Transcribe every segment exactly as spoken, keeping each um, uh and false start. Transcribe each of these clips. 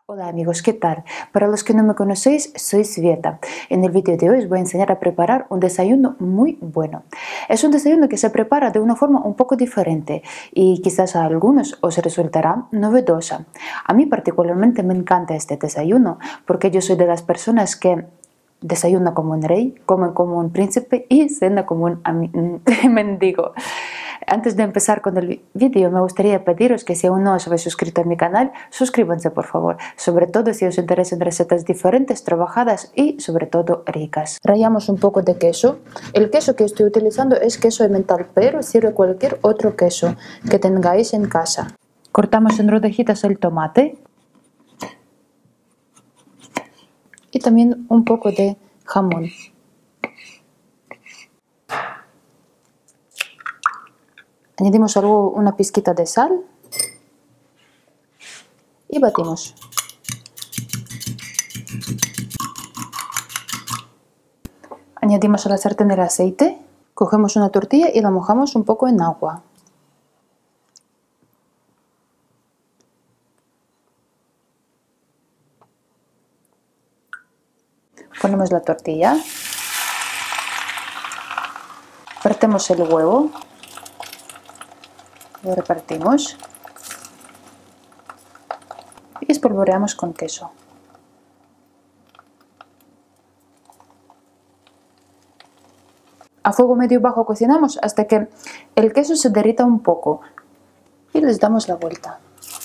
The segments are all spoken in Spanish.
Hola amigos, ¿qué tal? Para los que no me conocéis, soy Svieta. En el vídeo de hoy os voy a enseñar a preparar un desayuno muy bueno. Es un desayuno que se prepara de una forma un poco diferente y quizás a algunos os resultará novedosa. A mí particularmente me encanta este desayuno porque yo soy de las personas que desayuna como un rey, come como un príncipe y cena como un mendigo. Antes de empezar con el vídeo me gustaría pediros que si aún no os habéis suscrito a mi canal, suscríbanse por favor, sobre todo si os interesan recetas diferentes, trabajadas y sobre todo ricas. Rallamos un poco de queso. El queso que estoy utilizando es queso emmental, pero sirve cualquier otro queso que tengáis en casa. Cortamos en rodajitas el tomate y también un poco de jamón. Añadimos algo, una pizquita de sal y batimos. Añadimos a la sartén el aceite, cogemos una tortilla y la mojamos un poco en agua. Ponemos la tortilla, partemos el huevo, lo repartimos y espolvoreamos con queso. A fuego medio bajo cocinamos hasta que el queso se derrita un poco y les damos la vuelta.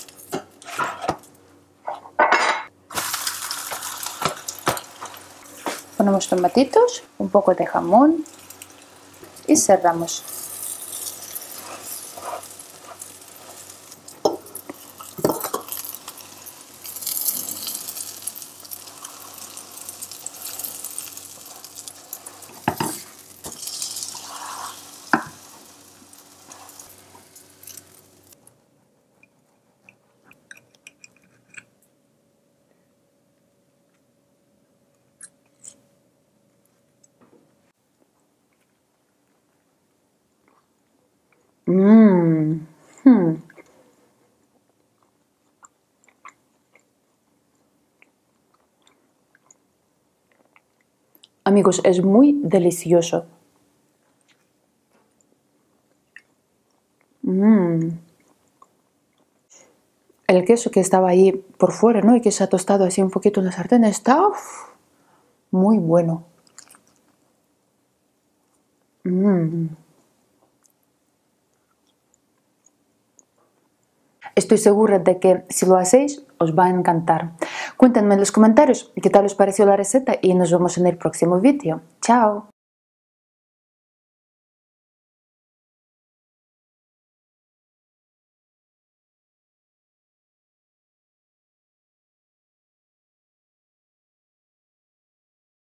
Ponemos tomatitos, un poco de jamón y cerramos. Mmm. Hmm. Amigos, es muy delicioso. Mm. El queso que estaba ahí por fuera, ¿no? Y que se ha tostado así un poquito en la sartén está uf, muy bueno. Mm. Estoy segura de que si lo hacéis os va a encantar. Cuéntenme en los comentarios qué tal os pareció la receta y nos vemos en el próximo vídeo. ¡Chao!